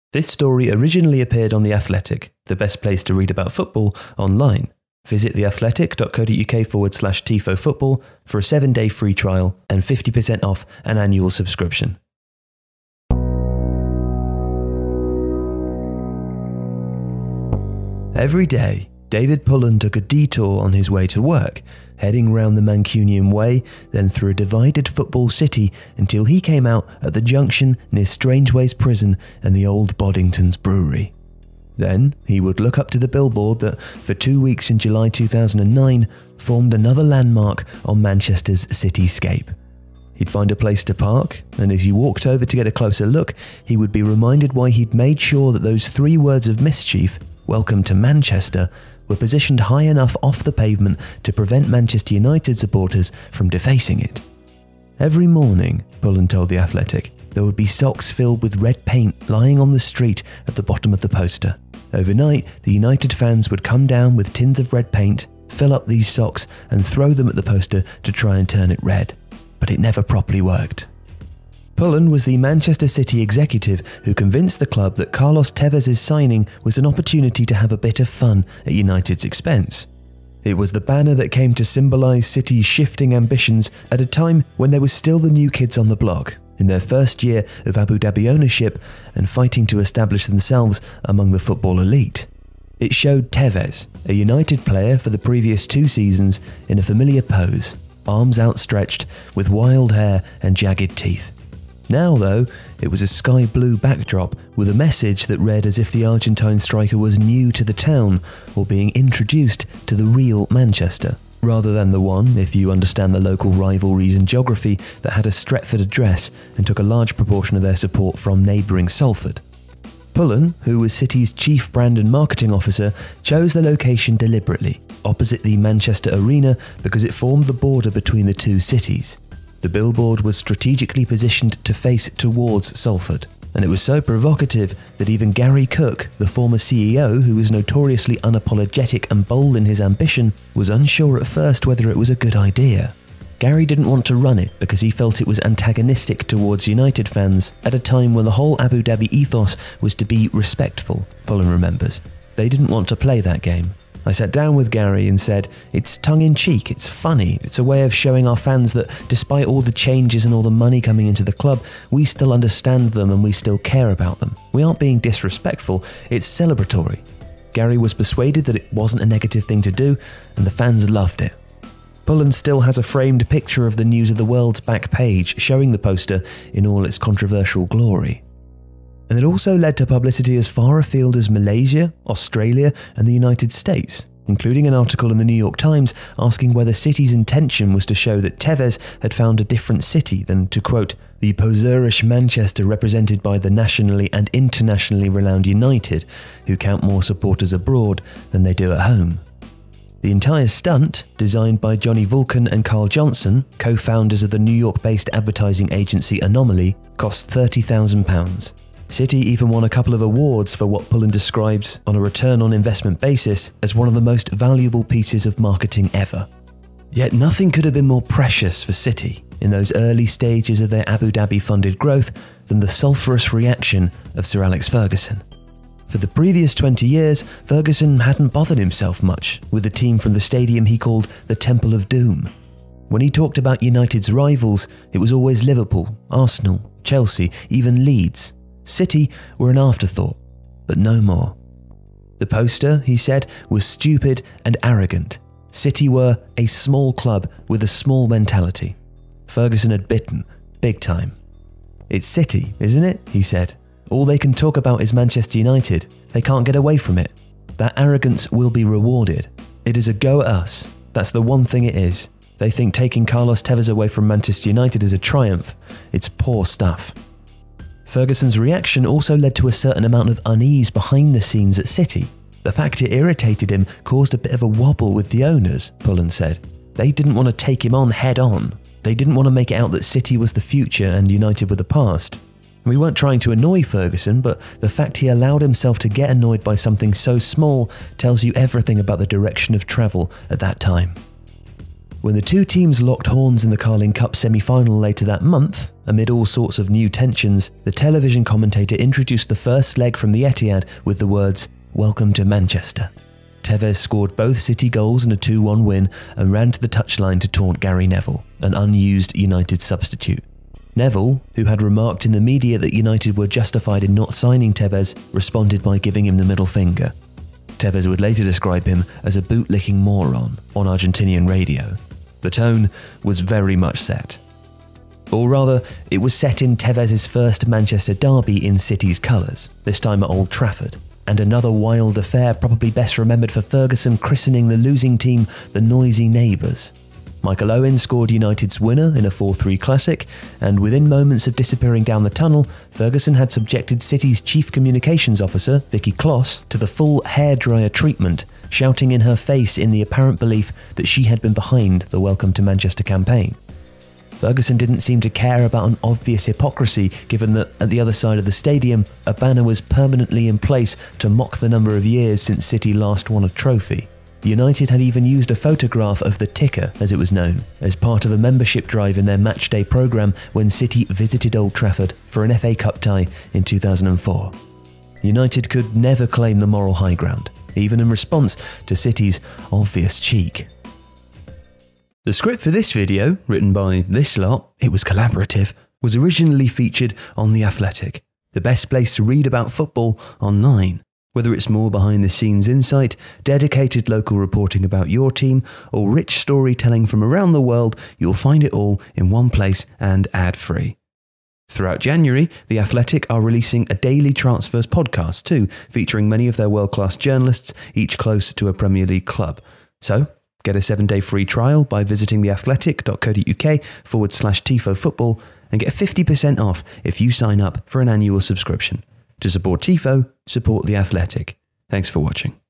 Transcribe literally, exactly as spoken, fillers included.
This story originally appeared on The Athletic, the best place to read about football online. Visit theathletic.co.uk forward slash Tifo Football for a seven-day free trial and fifty percent off an annual subscription. Every day, David Pullen took a detour on his way to work, heading round the Mancunian Way, then through a divided football city until he came out at the junction near Strangeways Prison and the Old Boddington's Brewery. Then he would look up to the billboard that, for two weeks in July two thousand nine, formed another landmark on Manchester's cityscape. He'd find a place to park, and as he walked over to get a closer look, he would be reminded why he'd made sure that those three words of mischief, "Welcome to Manchester," were positioned high enough off the pavement to prevent Manchester United supporters from defacing it. Every morning, Pullen told The Athletic, there would be socks filled with red paint lying on the street at the bottom of the poster. Overnight, the United fans would come down with tins of red paint, fill up these socks and throw them at the poster to try and turn it red. But it never properly worked. Pullen was the Manchester City executive who convinced the club that Carlos Tevez's signing was an opportunity to have a bit of fun at United's expense. It was the banner that came to symbolise City's shifting ambitions at a time when they were still the new kids on the block, in their first year of Abu Dhabi ownership and fighting to establish themselves among the football elite. It showed Tevez, a United player for the previous two seasons, in a familiar pose, arms outstretched, with wild hair and jagged teeth. Now, though, it was a sky blue backdrop with a message that read as if the Argentine striker was new to the town or being introduced to the real Manchester, rather than the one, if you understand the local rivalries and geography, that had a Stretford address and took a large proportion of their support from neighbouring Salford. Pullen, who was City's chief brand and marketing officer, chose the location deliberately, opposite the Manchester Arena, because it formed the border between the two cities. The billboard was strategically positioned to face towards Salford, and it was so provocative that even Gary Cook, the former C E O who was notoriously unapologetic and bold in his ambition, was unsure at first whether it was a good idea. Gary didn't want to run it because he felt it was antagonistic towards United fans at a time when the whole Abu Dhabi ethos was to be respectful, Pullen remembers. They didn't want to play that game. I sat down with Gary and said, it's tongue-in-cheek, it's funny, it's a way of showing our fans that despite all the changes and all the money coming into the club, we still understand them and we still care about them. We aren't being disrespectful, it's celebratory. Gary was persuaded that it wasn't a negative thing to do, and the fans loved it. Pullen still has a framed picture of the News of the World's back page showing the poster in all its controversial glory. And it also led to publicity as far afield as Malaysia, Australia and the United States, including an article in the New York Times asking whether City's intention was to show that Tevez had found a different city than to, quote, the poserish Manchester represented by the nationally and internationally renowned United, who count more supporters abroad than they do at home. The entire stunt, designed by Johnny Vulcan and Carl Johnson, co-founders of the New York-based advertising agency Anomaly, cost thirty thousand pounds. City even won a couple of awards for what Pullen describes, on a return on investment basis, as one of the most valuable pieces of marketing ever. Yet nothing could have been more precious for City in those early stages of their Abu Dhabi-funded growth than the sulphurous reaction of Sir Alex Ferguson. For the previous twenty years, Ferguson hadn't bothered himself much with the team from the stadium he called the Temple of Doom. When he talked about United's rivals, it was always Liverpool, Arsenal, Chelsea, even Leeds. City were an afterthought, but no more. The poster, he said, was stupid and arrogant. City were a small club with a small mentality. Ferguson had bitten, big time. It's City, isn't it? He said. All they can talk about is Manchester United. They can't get away from it. That arrogance will be rewarded. It is a go at us. That's the one thing it is. They think taking Carlos Tevez away from Manchester United is a triumph. It's poor stuff. Ferguson's reaction also led to a certain amount of unease behind the scenes at City. The fact it irritated him caused a bit of a wobble with the owners, Pullen said. They didn't want to take him on head on. They didn't want to make it out that City was the future and United were the past. We weren't trying to annoy Ferguson, but the fact he allowed himself to get annoyed by something so small tells you everything about the direction of travel at that time. When the two teams locked horns in the Carling Cup semi-final later that month, amid all sorts of new tensions, the television commentator introduced the first leg from the Etihad with the words, "Welcome to Manchester." Tevez scored both City goals in a two one win and ran to the touchline to taunt Gary Neville, an unused United substitute. Neville, who had remarked in the media that United were justified in not signing Tevez, responded by giving him the middle finger. Tevez would later describe him as a bootlicking moron on Argentinian radio. The tone was very much set. Or rather, it was set in Tevez's first Manchester derby in City's colours, this time at Old Trafford, and another wild affair probably best remembered for Ferguson christening the losing team the Noisy Neighbours. Michael Owen scored United's winner in a four three classic, and within moments of disappearing down the tunnel, Ferguson had subjected City's chief communications officer, Vicky Kloss, to the full hairdryer treatment, shouting in her face in the apparent belief that she had been behind the Welcome to Manchester campaign. Ferguson didn't seem to care about an obvious hypocrisy, given that at the other side of the stadium, a banner was permanently in place to mock the number of years since City last won a trophy. United had even used a photograph of the ticker, as it was known, as part of a membership drive in their matchday programme when City visited Old Trafford for an F A Cup tie in two thousand four. United could never claim the moral high ground, even in response to City's obvious cheek. The script for this video, written by this lot, it was collaborative, was originally featured on The Athletic, the best place to read about football online. Whether it's more behind-the-scenes insight, dedicated local reporting about your team, or rich storytelling from around the world, you'll find it all in one place and ad-free. Throughout January, The Athletic are releasing a daily transfers podcast too, featuring many of their world-class journalists, each close to a Premier League club. So, get a seven-day free trial by visiting theathletic.co.uk forward slash Tifo Football and get fifty percent off if you sign up for an annual subscription. To support Tifo, support The Athletic. Thanks for watching.